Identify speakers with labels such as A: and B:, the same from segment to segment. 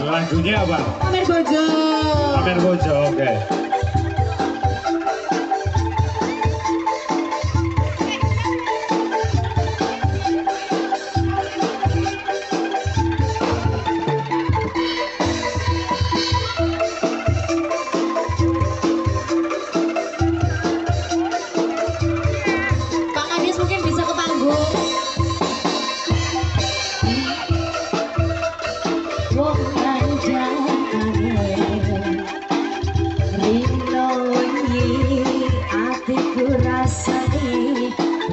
A: Lagunya apa?
B: Pamer bojo.
A: Pamer bojo, oke.
B: Pak Kadis mungkin bisa ke panggung. Wong kanjane rino iki atiku rasane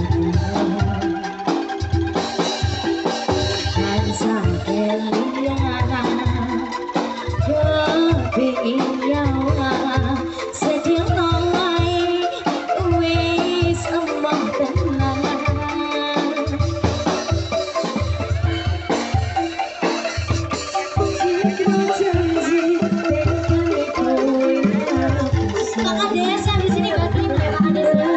B: kan sampeyan kepingin sedih wae wis emang tenan. Pak Kades yang di sini nggak terima ya Pak Kades ya.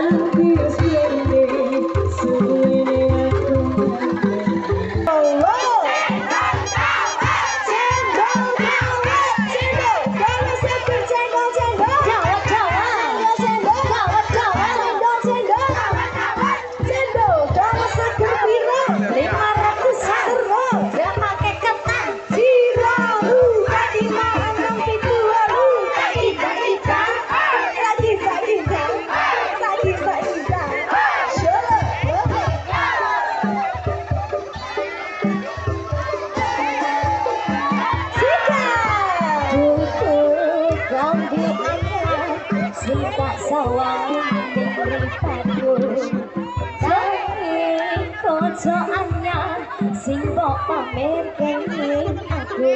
B: Tak sawang mripatku nanging kocoannya sing mbok pamer kenging aku.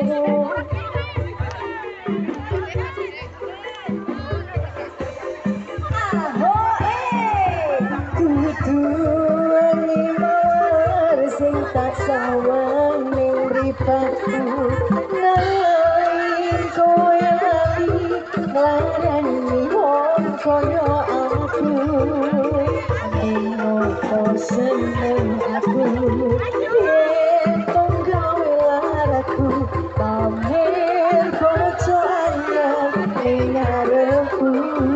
B: Kudu mawar sing tak sawang mripatku nanging kowe lali nglarani koyo aku ngopo seneng aku yen gawe laraku pamer kocoannya ning ngarepku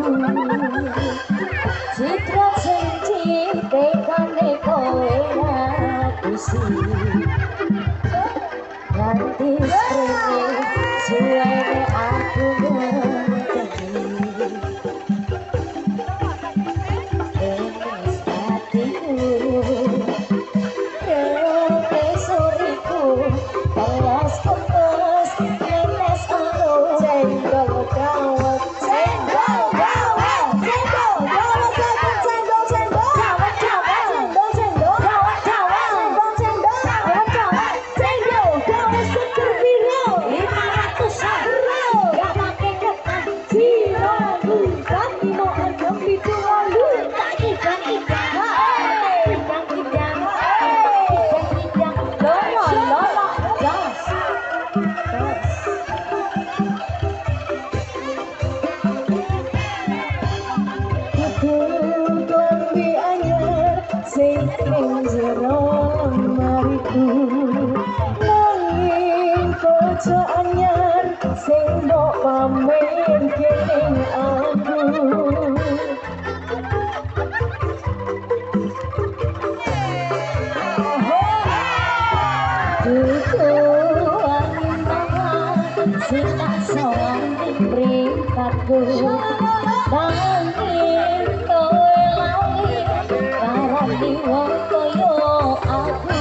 B: citra sing tekane kowe aku sih ganti sprene suwene aku sing jero mariku nanging koco anyar sing mbok pamer kenging aku. Sing tak sawang mripatku nanging kowe lali ngarani wong koyo aku.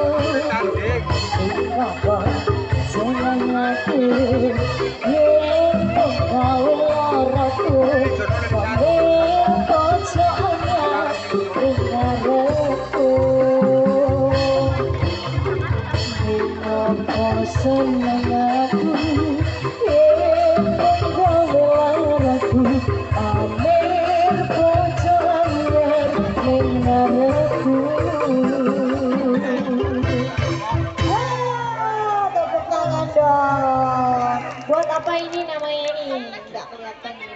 B: Ngopo seneng aku yen kowe laraku pamer koco anyar ing ngarepku. Ngopo seneng aku yen kowe laraku pamer koco anyar ing ngarepku. Tepuk tangan dong. Buat apa ini namanya ini? Nggak kelihatan.